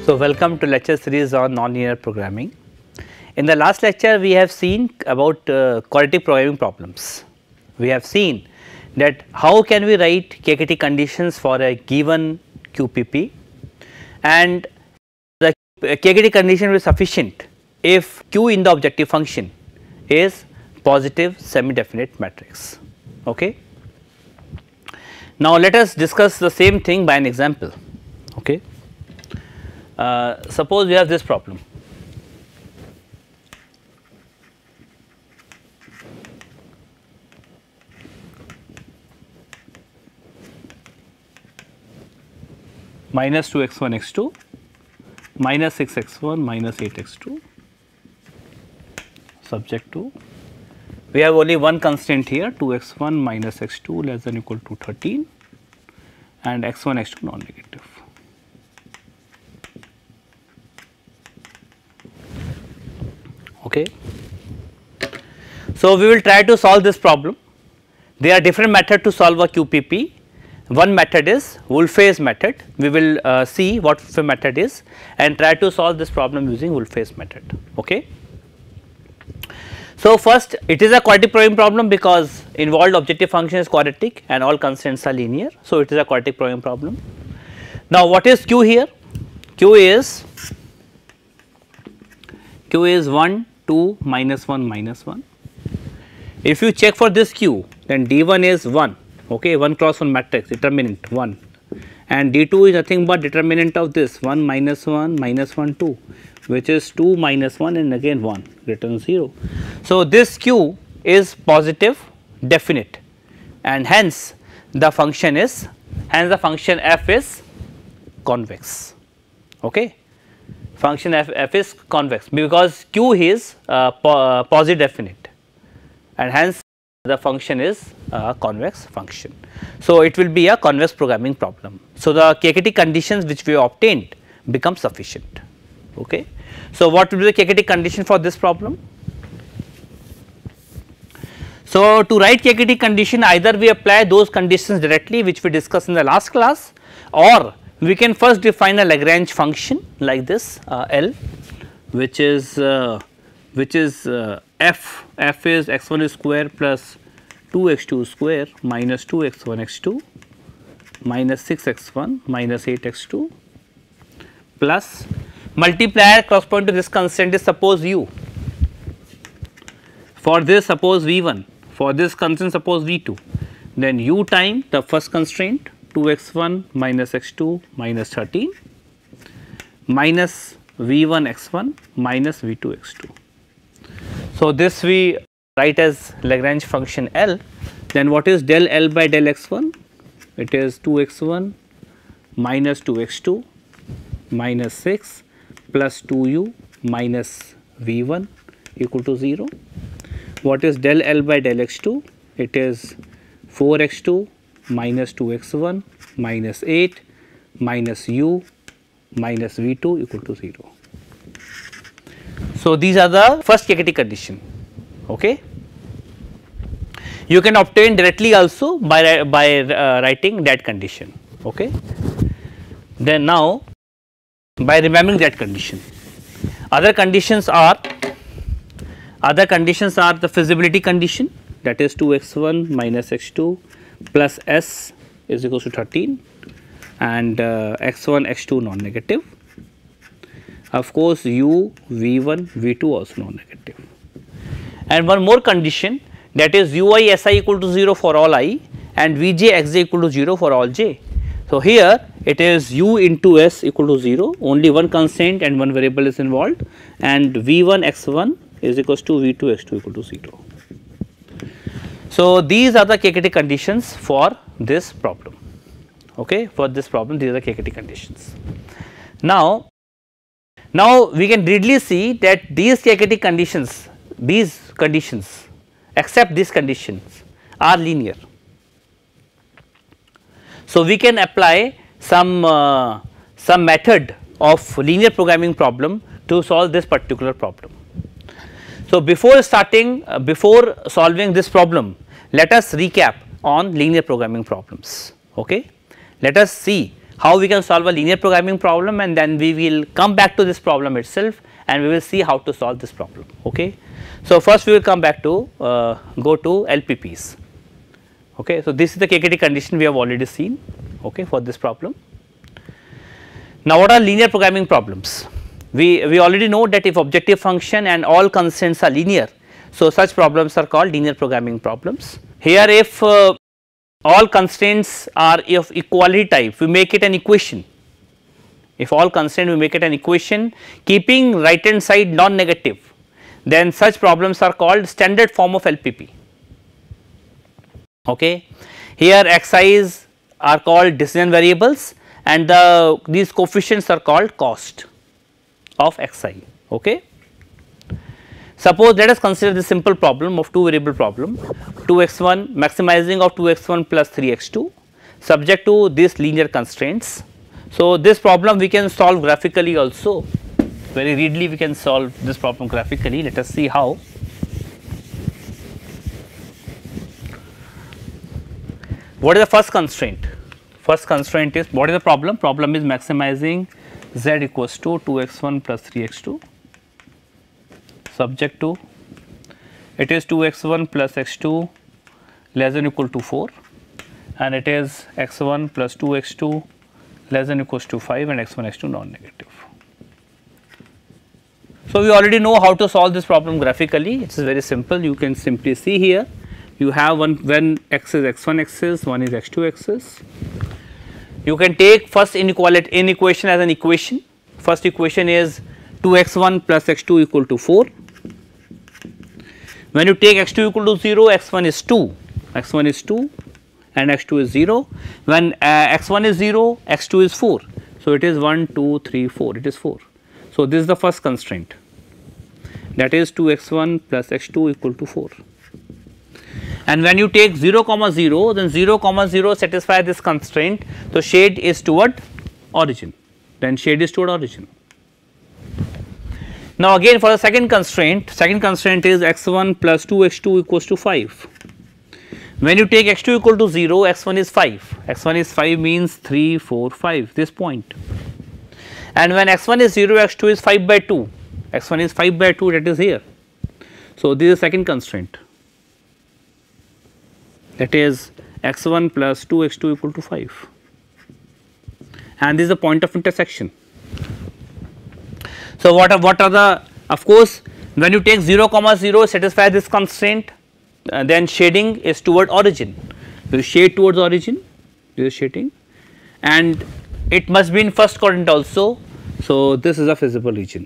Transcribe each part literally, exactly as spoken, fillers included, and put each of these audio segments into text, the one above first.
So, welcome to lecture series on nonlinear programming. In the last lecture, we have seen about uh, quadratic programming problems. We have seen that how can we write K K T conditions for a given Q P P, and the K K T condition will be sufficient if Q in the objective function is positive semi-definite matrix. Okay. Now, let us discuss the same thing by an example. Okay. Uh, suppose we have this problem. Minus two x one x two, minus six x one, minus eight x two, subject to, we have only one constraint here, two x one minus x two less than or equal to thirteen, and x one x two non-negative. Okay. So, we will try to solve this problem. There are different methods to solve a Q P P. One method is Wolfay's method. We will uh, see what Wolfay method is and try to solve this problem using Wolfay's method. Okay. So, first it is a quadratic programming problem because involved objective function is quadratic and all constraints are linear. So, it is a quadratic programming problem. Now, what is Q here? Q is Q is one, two, minus one, minus one. If you check for this Q, then D one is one, okay, one cross one matrix, determinant one, and D two is nothing but determinant of this one minus one minus one two, which is two minus one and again one, return zero. So, this Q is positive definite, and hence the function is, hence the function f is convex. Okay. Function f, f is convex because Q is uh, po uh, positive definite, and hence the function is a convex function. So, it will be a convex programming problem. So, the K K T conditions which we obtained become sufficient. Okay. So, what will be the K K T condition for this problem? So, to write K K T condition, either we apply those conditions directly which we discussed in the last class, or we can first define a Lagrange function like this uh, L, which is uh, which is uh, f, f is x one square plus two x two square minus two x one x two minus six x one minus eight x two plus multiplier corresponding to this constant is suppose u. For this suppose v one, for this constant suppose v two, then u time the first constraint two x one minus x two minus thirteen minus v one x one minus v two x two. So, this we write as Lagrange function L. Then what is del L by del x one? It is two x one minus two x two minus six plus two u minus v one equal to zero. What is del L by del x two? It is four x two minus two x one minus eight minus u minus v two equal to zero. So, these are the first K K T condition. Okay. You can obtain directly also by, by uh, writing that condition. Okay. Then now, by remembering that condition, other conditions are other conditions are the feasibility condition, that is two x one minus x two plus s is equals to thirteen, and uh, x one x two non-negative. Of course, u, v one, v two also non-negative. And one more condition, that is ui si equal to zero for all I and vj xj equal to zero for all j. So, here it is u into s equal to zero, only one constraint and one variable is involved, and v one x one is equals to v two x two equal to zero. So, these are the K K T conditions for this problem. Okay, for this problem these are the K K T conditions. Now, now we can readily see that these K K T conditions, these conditions except these conditions are linear. So, we can apply some uh, some method of linear programming problem to solve this particular problem. So, before starting uh, before solving this problem, let us recap on linear programming problems. Okay. Let us see how we can solve a linear programming problem, and then we will come back to this problem itself and we will see how to solve this problem. Okay. So, first we will come back to uh, go to L P Ps. Okay. So, this is the K K T condition we have already seen, okay, for this problem. Now, what are linear programming problems? We, we already know that if objective function and all constraints are linear, so such problems are called linear programming problems. Here if uh, all constraints are of equality type, we make it an equation. If all constraints, we make it an equation keeping right hand side non-negative, then such problems are called standard form of L P P. Okay. Here xi's are called decision variables and the these coefficients are called cost of xi. Okay. Suppose let us consider the simple problem of two variable problem, two x one maximizing of two x one plus three x two subject to these linear constraints. So, this problem we can solve graphically also, very readily we can solve this problem graphically. Let us see how. What is the first constraint? First constraint is, what is the problem? Problem is maximizing z equals to two x one plus three x two subject to, it is two x one plus x two less than or equal to four, and it is x one plus two x two less than or equals to five and x one x two non-negative. So, we already know how to solve this problem graphically. It is very simple. You can simply see here, you have one when x is x one axis, one is x two axis. You can take first inequality in equation as an equation. First equation is two x one plus x two equal to four. When you take x two equal to zero, x one is two, x one is two and x two is zero. When uh, x one is zero, x two is four. So, it is one, two, three, four, it is four. So, this is the first constraint, that is two x one plus x two equal to four. And when you take zero comma zero, then zero comma zero satisfy this constraint. So, shade is toward origin, then shade is toward origin. Now, again for the second constraint, second constraint is x one plus two x two equals to five. When you take x two equal to zero, x one is five, x one is five means three, four, five, this point. And when x one is zero, x two is five by two, x one is five by two, that is here. So, this is the second constraint, that is x one plus two x two equal to five, and this is the point of intersection. So, what are, what are the, of course, when you take zero comma zero satisfy this constraint, uh, then shading is toward origin. You shade towards origin, this is shading, and it must be in first quadrant also. So, this is a feasible region.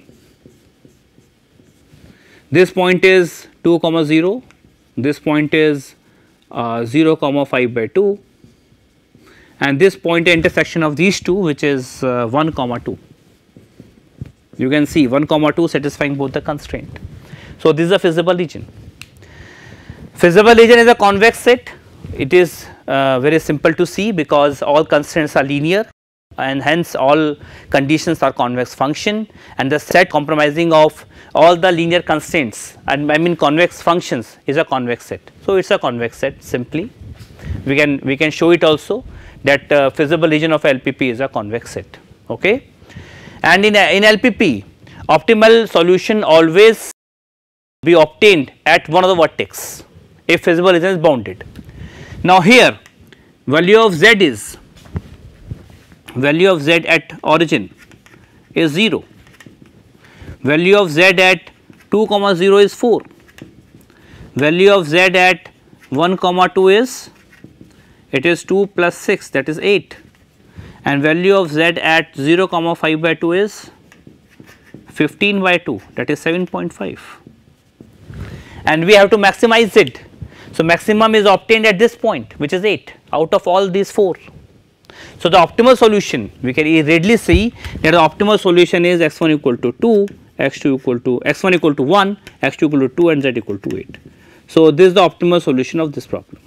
This point is two comma zero, this point is uh, zero comma five by two, and this point intersection of these two, which is uh, one comma two. You can see one comma two satisfying both the constraint. So, this is a feasible region. Feasible region is a convex set. It is uh, very simple to see because all constraints are linear and hence all conditions are convex function, and the set comprising of all the linear constraints and I mean convex functions is a convex set. So, it is a convex set simply. We can we can show it also that uh, feasible region of L P P is a convex set. Okay. And in, in L P P, optimal solution always be obtained at one of the vertex if feasible region is bounded. Now, here value of z is value of z at origin is zero, value of z at two comma zero is four, value of z at one comma two is, it is two plus six, that is eight, and value of z at zero comma five by two is fifteen by two, that is seven point five, and we have to maximize z. So, maximum is obtained at this point, which is eight out of all these four. So, the optimal solution, we can readily see that the optimal solution is x one equal to two, x two equal to x one equal to one, x two equal to two and z equal to eight. So, this is the optimal solution of this problem.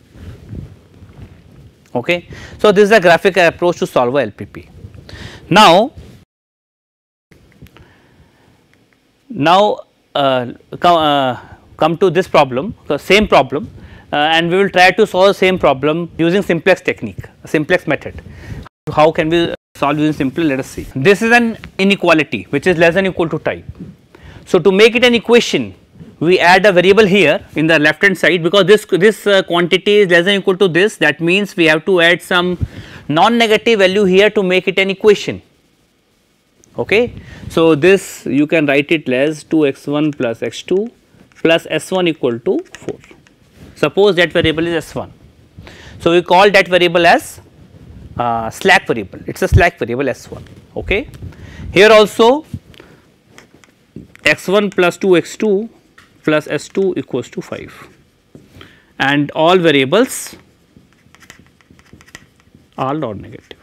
Okay. So, this is a graphical approach to solve a L P P. Now, now uh, come, uh, come to this problem, the same problem, uh, and we will try to solve the same problem using simplex technique, simplex method. How can we solve this simply? Let us see. This is an inequality which is less than or equal to type. So, to make it an equation, we add a variable here in the left hand side, because this this uh, quantity is less than or equal to this. That means we have to add some non-negative value here to make it an equation. Okay. So, this you can write it as two x one plus x two plus s one equal to four. Suppose that variable is s one. So, we call that variable as uh, slack variable. It is a slack variable s one. Okay. Here also x one plus two x two plus s two equals to five, and all variables are non-negative.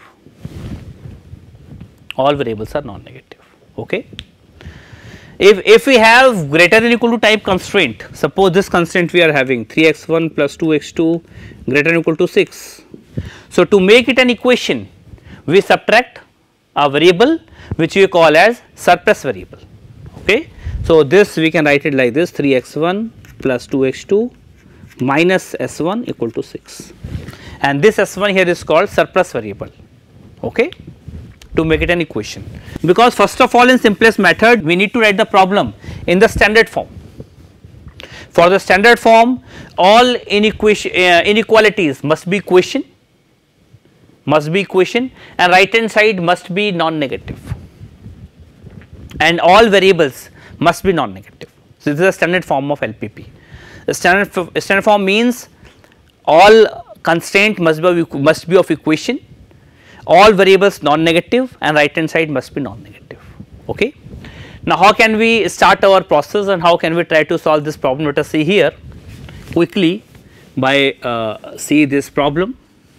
All variables are non-negative. Okay. If, if we have greater than or equal to type constraint, suppose this constraint we are having three x one plus two x two greater than or equal to six. So, to make it an equation, we subtract a variable which we call as surplus variable. Okay. So, this we can write it like this: three x one plus two x two minus s one equal to six, and this s one here is called surplus variable. Okay. To make it an equation, because first of all in simplest method we need to write the problem in the standard form. For the standard form, all inequation, uh, inequalities must be equation, must be equation, and right hand side must be non-negative, and all variables must be non-negative. So, this is a standard form of L P P. The standard, standard form means all constraint must be of, must be of equation, all variables non-negative, and right hand side must be non-negative. Okay. Now, how can we start our process and how can we try to solve this problem? Let us see here quickly by uh, see this problem.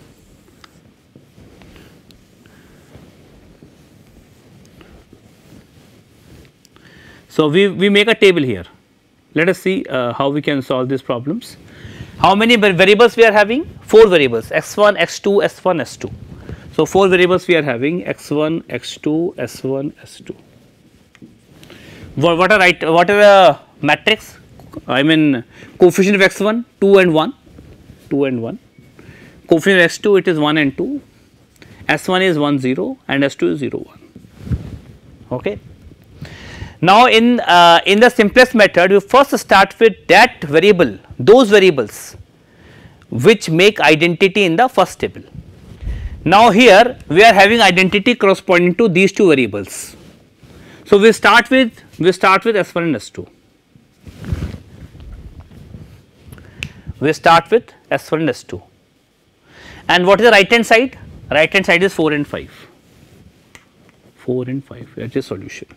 So, we, we make a table here. Let us see uh, how we can solve these problems. How many variables we are having? Four variables: x one, x two, s one, s two. So, four variables we are having: x one, x two, s one, s two. What, what are right? What are the matrix? I mean coefficient of x one, two and one, two and one. Coefficient of x two, it is one and two. S one is one zero and s two is zero one. Okay. Now, in uh, in the simplest method, you first start with that variable, those variables which make identity in the first table. Now, here we are having identity corresponding to these two variables. So, we start with we start with s one and s two. We start with s one and s two. And what is the right hand side? Right hand side is four and five. four and five, that is solution.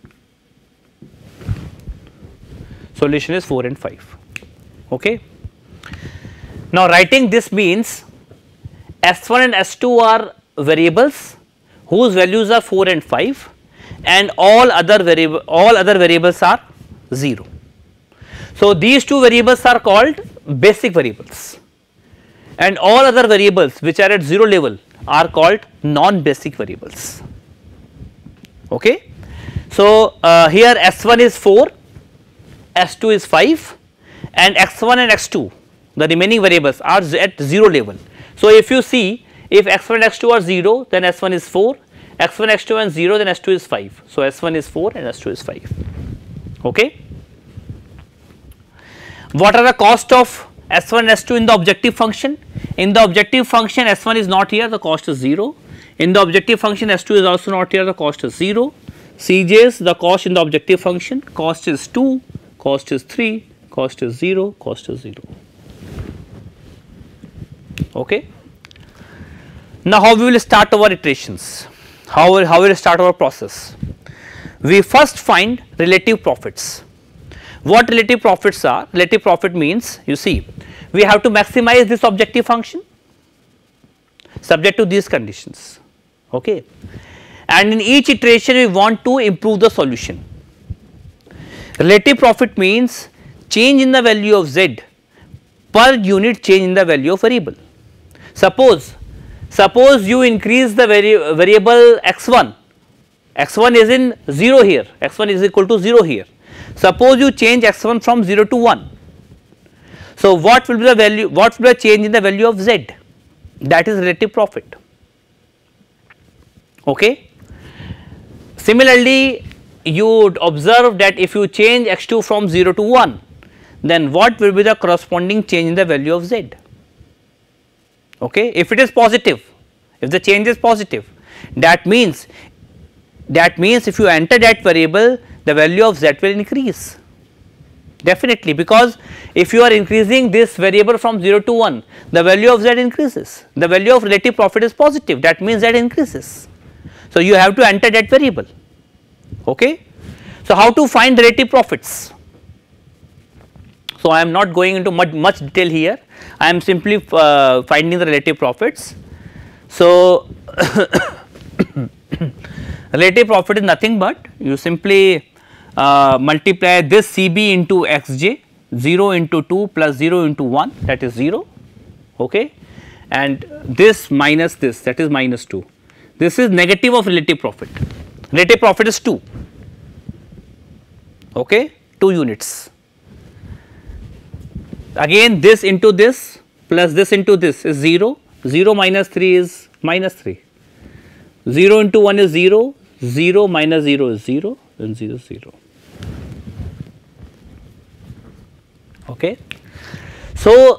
Solution is four and five. Okay. Now, writing this means s one and s two are variables whose values are four and five, and all other variable all other variables are zero. So, these two variables are called basic variables, and all other variables which are at zero level are called non-basic variables. Okay. So, uh, here s one is four, s two is five, and x one and x two, the remaining variables, are at zero level. So, if you see, if x one and x two are zero, then s one is four, x one, x two and zero, then s two is five. So, s one is four and s two is five. Okay. What are the cost of s one and s two in the objective function? In the objective function, s one is not here, the cost is zero. In the objective function, s two is also not here, the cost is zero. C Js, the cost in the objective function, cost is two, cost is three, cost is zero, cost is zero. Okay. Now, how we will start our iterations? How will, how will start our process? We first find relative profits. What relative profits are? Relative profit means, you see, we have to maximize this objective function subject to these conditions. Okay. And in each iteration we want to improve the solution. Relative profit means change in the value of z per unit change in the value of variable. Suppose, suppose you increase the vari variable x one, x one is in zero here, x one is equal to zero here. Suppose you change x one from zero to one. So, what will be the value, what will be the change in the value of z? That is relative profit. Okay. Similarly, you would observe that if you change x two from zero to one, then what will be the corresponding change in the value of z? Okay. If it is positive, if the change is positive, that means that means if you enter that variable, the value of z will increase definitely, because if you are increasing this variable from zero to one, the value of z increases, the value of relative profit is positive, that means z increases. So, you have to enter that variable. Okay. So, how to find relative profits? So, I am not going into much, much detail here, I am simply uh, finding the relative profits. So, relative profit is nothing but you simply uh, multiply this C B into xj, zero into two plus zero into one, that is zero, okay, and this minus this, that is minus two. This is negative of relative profit. Relative profit is two, okay, two units. Again this into this plus this into this is zero, zero minus three is minus three, zero into one is zero, zero minus zero is zero, and zero is zero. Okay. So,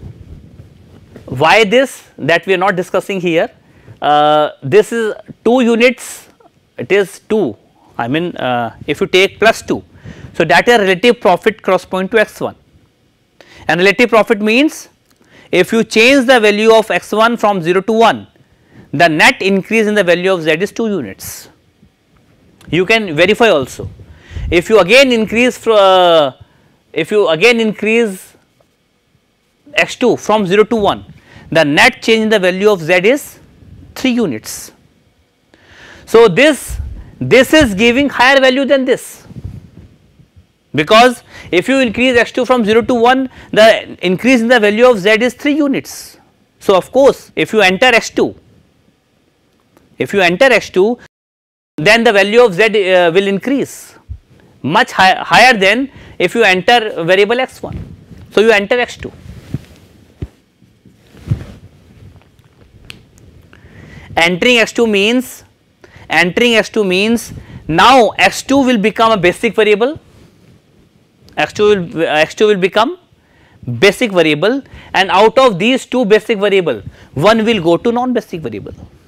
why this, that we are not discussing here? Uh, this is two units, it is two, I mean uh, if you take plus two. So, that is relative profit corresponding to x one, and relative profit means if you change the value of x one from zero to one, the net increase in the value of z is two units. You can verify also. If you again increase from, uh, if you again increase x two from zero to one, the net change in the value of z is three units. So, this this is giving higher value than this, because if you increase x two from zero to one, the increase in the value of z is three units. So, of course, if you enter x two, if you enter x two, then the value of z uh, will increase much high, higher than if you enter variable x one. So, you enter x two. Entering x two means, entering x two means now x two will become a basic variable, x two will, uh, x two will become basic variable, and out of these two basic variable, one will go to non-basic variable.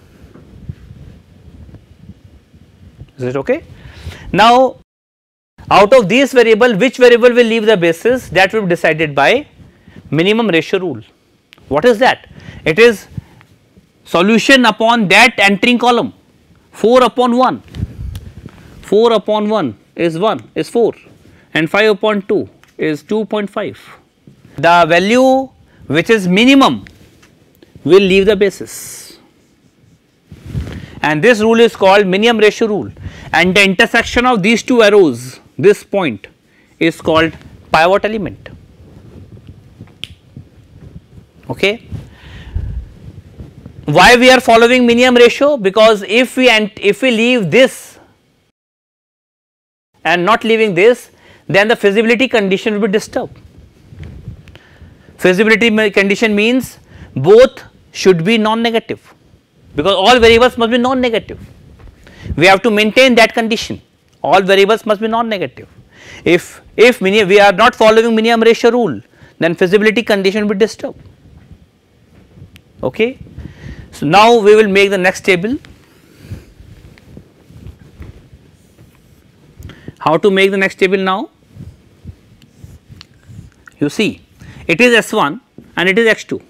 Is it okay? Now, out of these variable, which variable will leave the basis, that will be decided by minimum ratio rule. What is that? It is solution upon that entering column, four upon one, four upon one is one is four, and five upon two is two point five. The value which is minimum will leave the basis, and this rule is called minimum ratio rule, and the intersection of these two arrows, this point, is called pivot element. Okay. Why we are following minimum ratio? Because if we and if we leave this and not leaving this, then the feasibility condition will be disturbed. Feasibility condition means both should be non-negative, because all variables must be non-negative. We have to maintain that condition, all variables must be non-negative. If if we are not following minimum ratio rule, then feasibility condition will be disturbed. Okay. So, now we will make the next table. How to make the next table now? You see, it is S one and it is x two,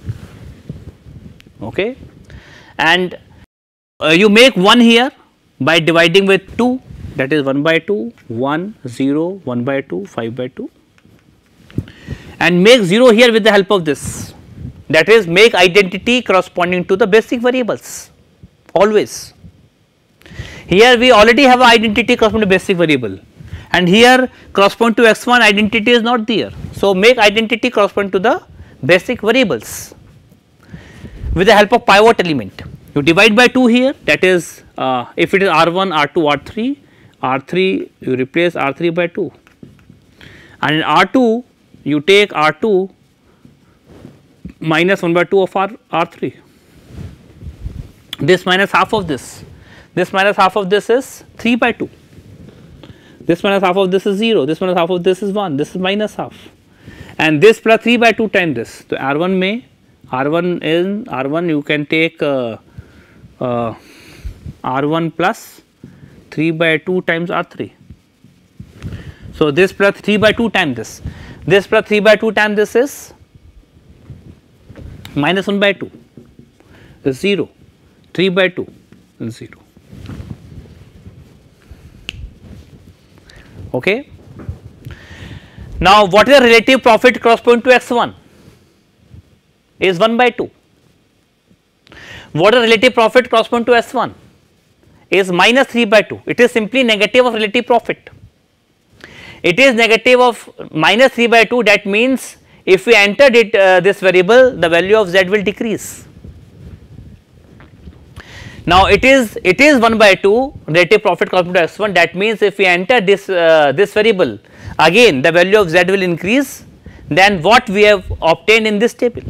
okay, and uh, you make one here by dividing with two, that is one by two, one, zero, one by two, five by two, and make zero here with the help of this, that is make identity corresponding to the basic variables always. Here we already have an identity corresponding to basic variable, and here corresponding to x one identity is not there. So, make identity corresponding to the basic variables with the help of pivot element. You divide by two here, that is uh, if it is R one, R two, R three, R three you replace R three by two, and in R two you take R two minus one by two of R, R three, this minus half of this, this minus half of this is three by two, this minus half of this is zero, this minus half of this is one, this is minus half, and this plus three by two times this. So, R one may R one in R one you can take uh, uh, R one plus three by two times R three. So, this plus three by two times this, this plus three by two times this is minus one by two is zero, three by two is zero. Okay. Now, what is the relative profit corresponding to x one? Is one by two. What is the relative profit corresponding to S one? Is minus three by two. It is simply negative of relative profit. It is negative of minus three by two, that means if we entered it uh, this variable, the value of z will decrease. Now, it is it is one by two relative profit corresponding to S one, that means if we enter this uh, this variable, again the value of z will increase than what we have obtained in this table.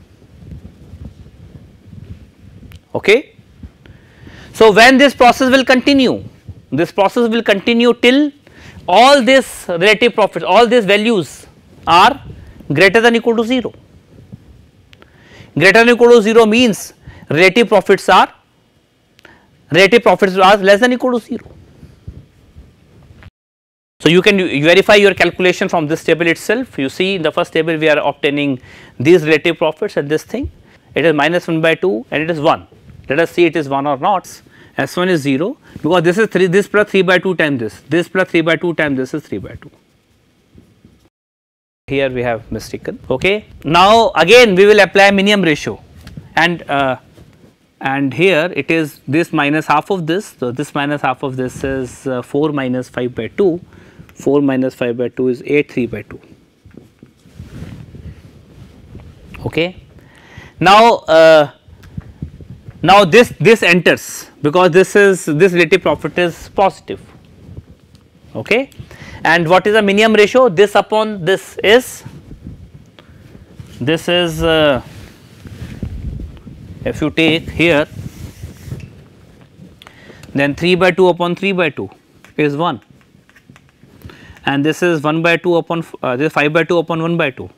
Okay. So, when this process will continue, this process will continue till all this relative profits, all these values are greater than equal to zero. Greater than equal to zero means relative profits are relative profits are less than equal to zero. So, you can verify your calculation from this table itself. You see in the first table we are obtaining these relative profits and this thing, it is minus one by two and it is one. Let us see it is one or not. S one is zero, because this is three, this plus three by two times this, this plus three by two times this is three by two. Here we have mistaken. Okay. Now, again we will apply minimum ratio, and uh, and here it is this minus half of this. So, this minus half of this is uh, four minus five by two, four minus five by two is eight three by two. Okay. Now, uh, now this this enters, because this is this relative profit is positive. Okay. And what is the minimum ratio? This upon this is, this is uh, if you take here, then three by two upon three by two is one, and this is one by two upon uh, this five by two upon one by two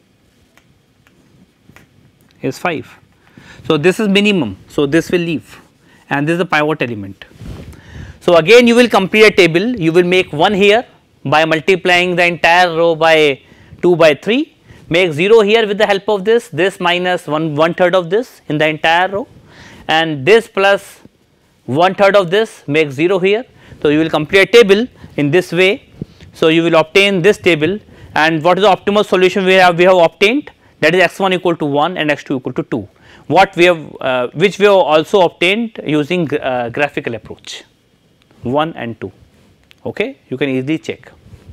is five. So, this is minimum. So, this will leave, and this is the pivot element. So, again you will complete a table, you will make one here by multiplying the entire row by two by three, make zero here with the help of this, this minus one, one third of this in the entire row, and this plus one third of this, make zero here. So, you will complete a table in this way. So, you will obtain this table, and what is the optimal solution we have we have obtained, that is x one equal to one and x two equal to two, what we have uh, which we have also obtained using uh, graphical approach one and two. Okay, you can easily check,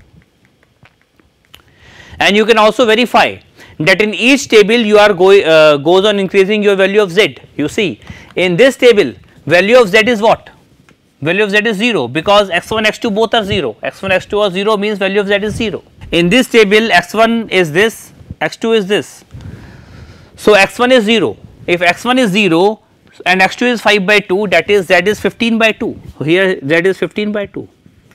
and you can also verify that in each table you are going uh, goes on increasing your value of z. You see in this table value of z is what? Value of z is zero, because x one x two both are zero, x one x two are zero means value of z is zero. In this table x one is this, x two is this. So, x one is zero. If x one is zero and x two is five by two, that is z is fifteen by two. So, here z is fifteen by two.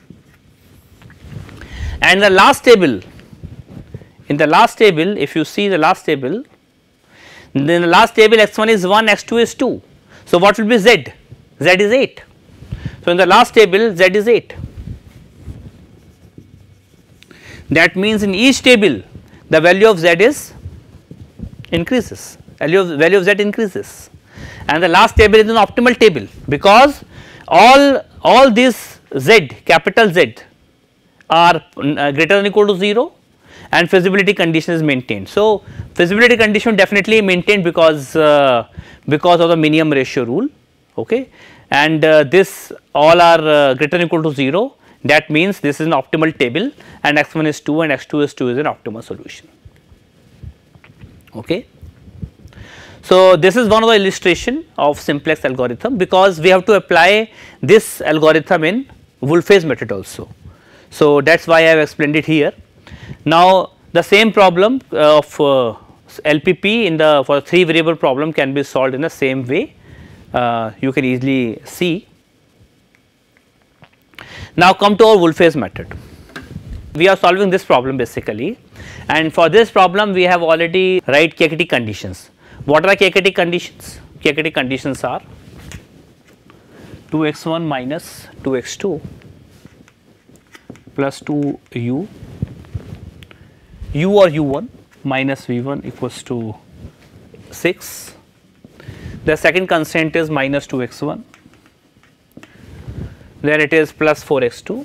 And the last table, in the last table, if you see the last table, then the last table x one is one, x two is two. So, what will be z? Z is eight. So, in the last table z is eight. That means in each table the value of z is increases, value of, value of z increases, and the last table is an optimal table, because all all these z, capital Z are uh, greater than or equal to zero, and feasibility condition is maintained. So, feasibility condition definitely maintained because uh, because of the minimum ratio rule. Okay, and uh, this all are uh, greater than or equal to zero, that means this is an optimal table, and x one is two and x two is two is an optimal solution. Okay. So, this is one of the illustration of simplex algorithm, because we have to apply this algorithm in Wolfe's method also. So, that is why I have explained it here. Now, the same problem of uh, L P P in the for three variable problem can be solved in the same way. Uh, you can easily see. Now come to our Wolf's method. We are solving this problem basically, and for this problem we have already write K K T conditions. What are K K T conditions? K K T conditions are two x one minus two x two plus two u, u or u one minus v one equals to six. The second constraint is minus two x one, then it is plus four x two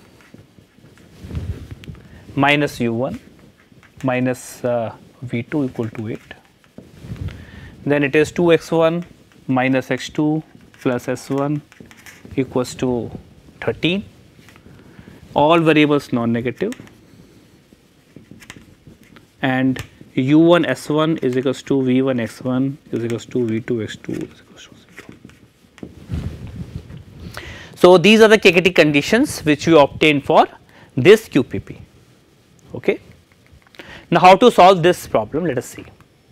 minus u one minus uh, v two equal to eight, then it is two x one minus x two plus s one equals to thirteen, all variables non-negative, and u one s one is equals to v one x one is equals to v two x two is equals to zero. So, these are the K K T conditions which we obtain for this Q P P. Okay. Now, how to solve this problem? Let us see.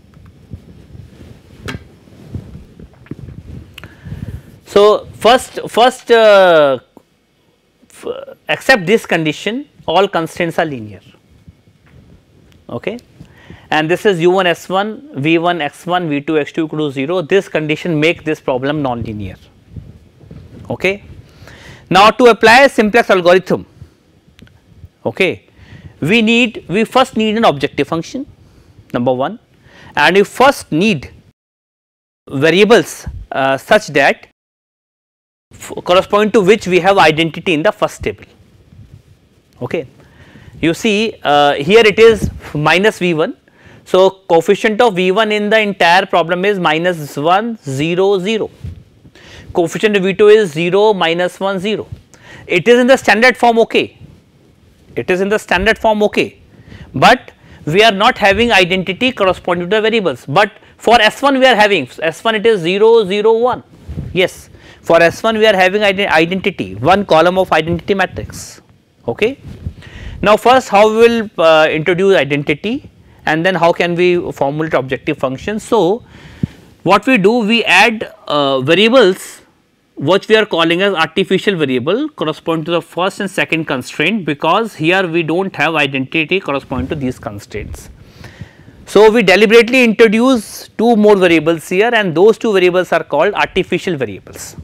So, first first uh, accept this condition, all constraints are linear. Okay. And this is u one s one, v one x one, v two x two equal to zero. This condition make this problem non-linear. Okay. Now, to apply a simplex algorithm, okay, we need we first need an objective function, number one, and we first need variables uh, such that correspond to which we have identity in the first table. Okay. You see uh, here it is minus v one. So, coefficient of v one in the entire problem is minus one, zero, zero. Coefficient of v two is zero, minus one, zero. It is in the standard form, okay. It is in the standard form, okay. But we are not having identity corresponding to the variables. But for S one we are having, S one it is zero, zero, one. Yes. For S one we are having ident identity, one column of identity matrix. Okay. Now, first how we will uh, introduce identity, and then how can we formulate objective function. So, what we do, we add uh, variables which we are calling as artificial variable corresponding to the first and second constraint, because here we do not have identity corresponding to these constraints. So, we deliberately introduce two more variables here, and those two variables are called artificial variables.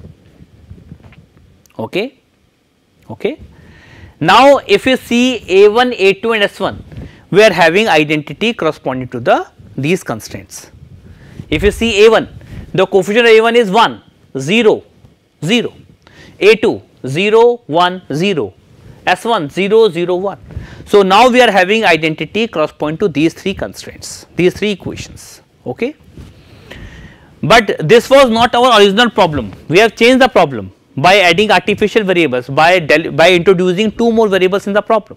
Okay. Okay. Now, if you see A one, A two and S one, we are having identity corresponding to the these constraints. If you see A one, the coefficient of A one is one, zero, zero, A two, zero, one, zero, S one, zero, zero, one. So, now we are having identity corresponding to these three constraints, these three equations. Okay. But this was not our original problem, we have changed the problem by adding artificial variables, by, by introducing two more variables in the problem.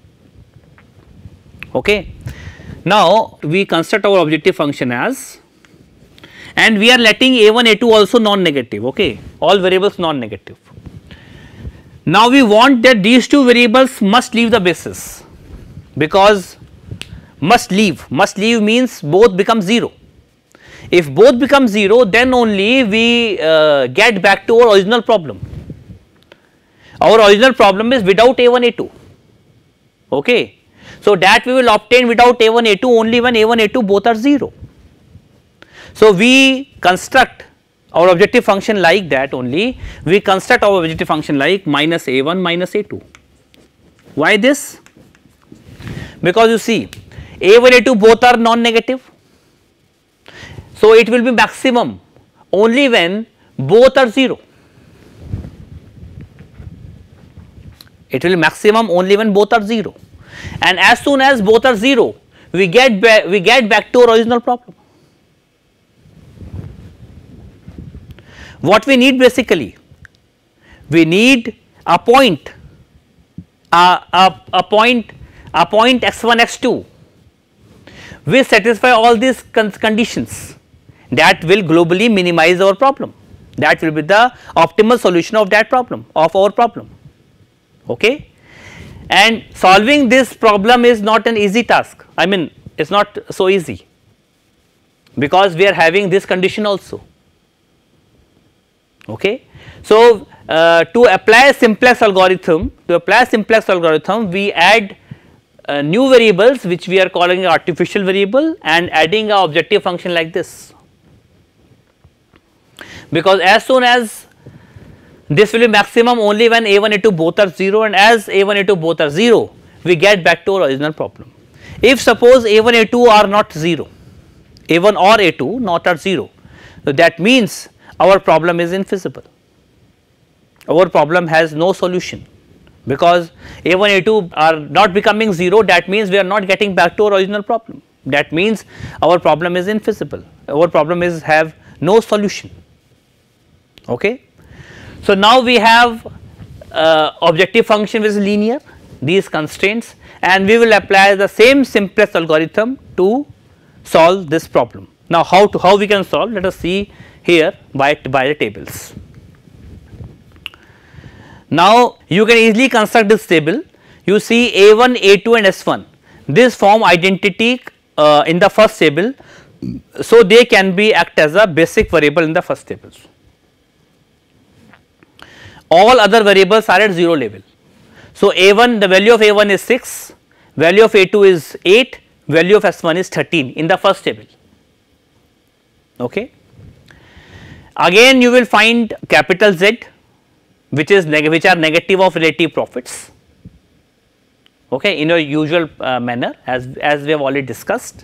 Okay. Now, we construct our objective function as, and we are letting A one, A two also non-negative, okay, all variables non-negative. Now, we want that these two variables must leave the basis, because must leave, must leave means both become zero. If both become zero, then only we uh, get back to our original problem. Our original problem is without A one, A two, okay. So, that we will obtain without A one, A two only when A one, A two both are zero. So, we construct our objective function like that only, we construct our objective function like minus A one minus A two. Why this? Because you see A one, A two both are non-negative. So, it will be maximum only when both are zero. It will be maximum only when both are zero, and as soon as both are zero, we get back we get back to our original problem. What we need basically, we need a point, a, a, a point, a point x one, x two, which satisfy all these con conditions. That will globally minimize our problem. That will be the optimal solution of that problem, of our problem. Okay. And solving this problem is not an easy task. I mean, it is not so easy, because we are having this condition also. Okay. So, uh, to apply simplex algorithm, to apply simplex algorithm, we add uh, new variables which we are calling artificial variable and adding a objective function like this, because as soon as this will be maximum only when a one, a two both are zero, and as a one, a two both are zero, we get back to our original problem. If suppose a one, a two are not zero, a one or a two not are zero, so that means our problem is infeasible. Our problem has no solution, because a one, a two are not becoming zero, that means we are not getting back to our original problem. That means our problem is infeasible, our problem is have no solution. Okay. So, now we have uh, objective function which is linear, these constraints, and we will apply the same simplex algorithm to solve this problem. Now, how to how we can solve, let us see here by, by the tables. Now, you can easily construct this table. You see a one, a two and S one, this form identity uh, in the first table, so they can be act as a basic variable in the first table. All other variables are at zero level. So, a one, the value of a one is six, value of a two is eight, value of S one is thirteen in the first table. Okay. Again you will find capital Z, which is which are negative of relative profits, okay, in a usual uh, manner, as, as we have already discussed.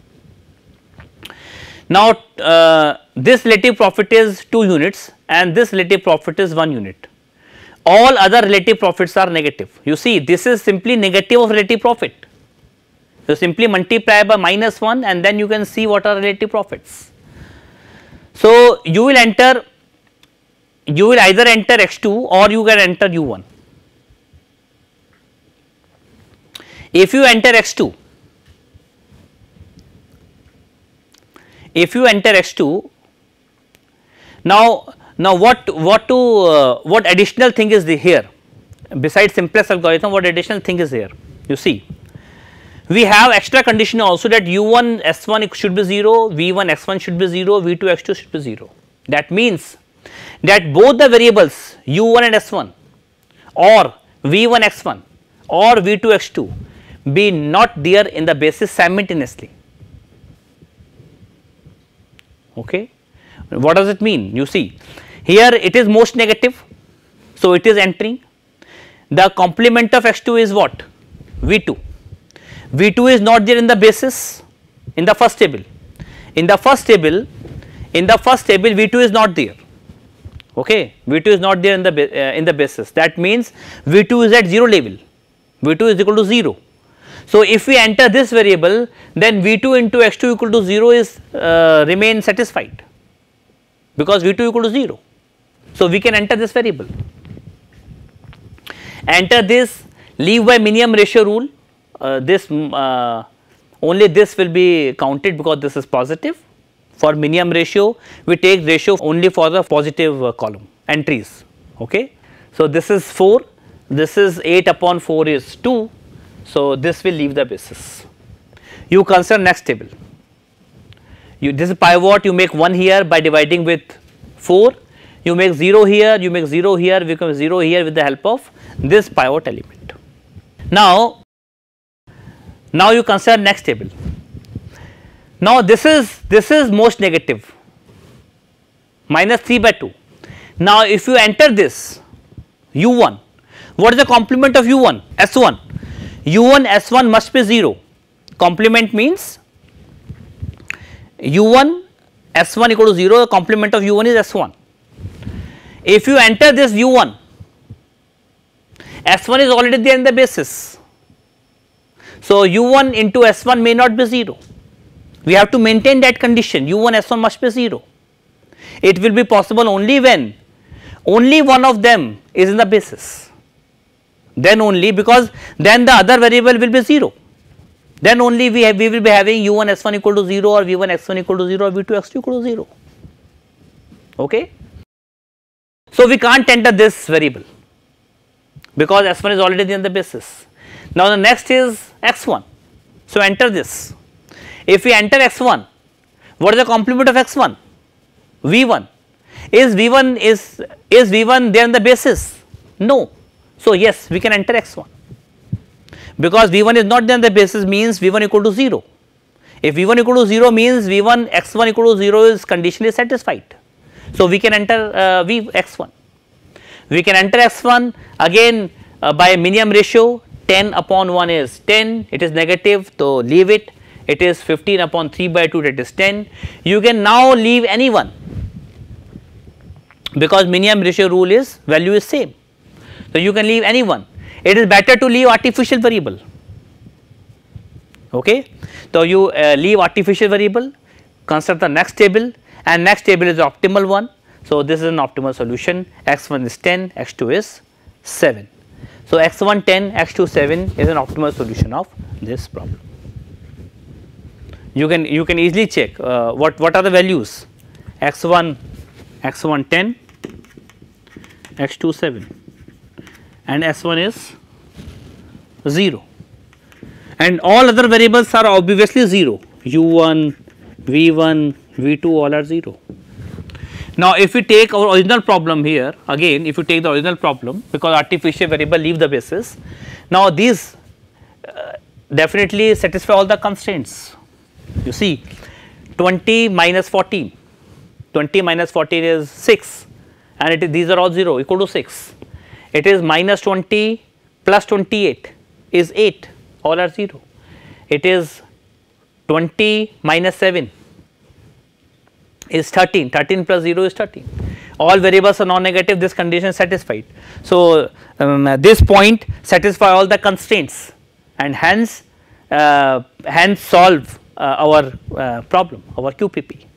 Now, uh, this relative profit is two units and this relative profit is one unit. All other relative profits are negative. You see, this is simply negative of relative profit. So, simply multiply by minus one and then you can see what are relative profits. So, you will enter, you will either enter x two or you can enter u one. If you enter x two, if you enter x two, now Now, what what to uh, what additional thing is the here besides simplex algorithm, what additional thing is here? You see, we have extra condition also that u one S one should be zero, v one x one should be zero, v two x two should be zero. That means that both the variables u one and S one or v one x one or v two x two be not there in the basis simultaneously. Okay. What does it mean? You see, here it is most negative, so it is entering. The complement of x two is what? v two. v two is not there in the basis in the first table. In the first table, in the first table v two is not there. Okay, v two is not there in the uh, in the basis. That means v two is at zero level. v two is equal to zero. So, if we enter this variable, then v two into x two equal to zero is uh, remain satisfied, because v two equal to zero. So, we can enter this variable, enter this, leave by minimum ratio rule, uh, this uh, only this will be counted because this is positive. For minimum ratio, we take ratio only for the positive uh, column entries. Okay. So, this is four, this is eight upon four is two, so this will leave the basis. You consider next table. You, this is pivot, you make one here by dividing with four, you make zero here, you make zero here, become zero here with the help of this pivot element. Now, now you consider next table. Now, this is this is most negative, minus three by two. Now, if you enter this u one, what is the complement of u one? S one. u one S one must be zero. Complement means u one S one equal to zero, the complement of u one is S one. If you enter this u one, S one is already there in the basis. So, u one into S one may not be zero. We have to maintain that condition, u one S one must be zero. It will be possible only when only one of them is in the basis. Then only, because then the other variable will be zero. Then only we have, we will be having u one S one equal to zero or v one x one equal to zero or v two x two equal to zero. Okay. So, we can't enter this variable because S one is already in the basis. Now, the next is x one. So, enter this. If we enter x one, what is the complement of x one? v one. is V one is is V one there in the basis? No. So yes, we can enter x one, because V one is not there in the basis means V one equal to zero. If V one equal to zero means V one x one equal to zero is conditionally satisfied. So we can enter uh, V x one. We can enter x one again uh, by minimum ratio. Ten upon one is ten, it is negative, so leave it. It is fifteen upon three by two, that is ten. You can now leave any one, because minimum ratio rule is value is same. So you can leave any one. It is better to leave artificial variable. Okay. So you uh, leave artificial variable, construct the next table, and next table is the optimal one. So this is an optimal solution. X one is ten, x two is seven. So x one ten, x two seven is an optimal solution of this problem. You can you can easily check uh, what what are the values, x one x one ten, x two seven, and s one is zero, and all other variables are obviously zero, u one, v one, v two all are zero. Now if we take our original problem here, again if you take the original problem, because artificial variable leave the basis, now these uh, definitely satisfy all the constraints. You see twenty minus fourteen, twenty minus fourteen is six, and it is, these are all zero, equal to six. It is minus twenty plus twenty-eight is eight, all are zero. It is twenty minus seven is thirteen, thirteen plus zero is thirteen. All variables are non-negative, this condition is satisfied. So um, this point satisfy all the constraints, and hence uh, hence solve uh, our uh, problem, our Q P P.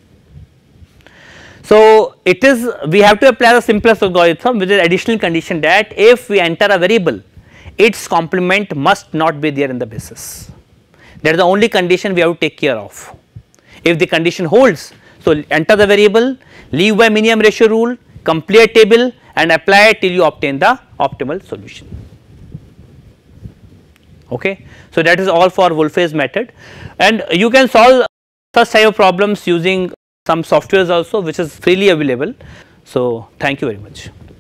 So it is, we have to apply the simplest algorithm with the additional condition that if we enter a variable, its complement must not be there in the basis. That is the only condition we have to take care of. If the condition holds, so enter the variable, leave by minimum ratio rule, complete table, and apply it till you obtain the optimal solution. Okay. So that is all for Wolf's method, and you can solve such type of problems using some softwares also, which is freely available. So thank you very much.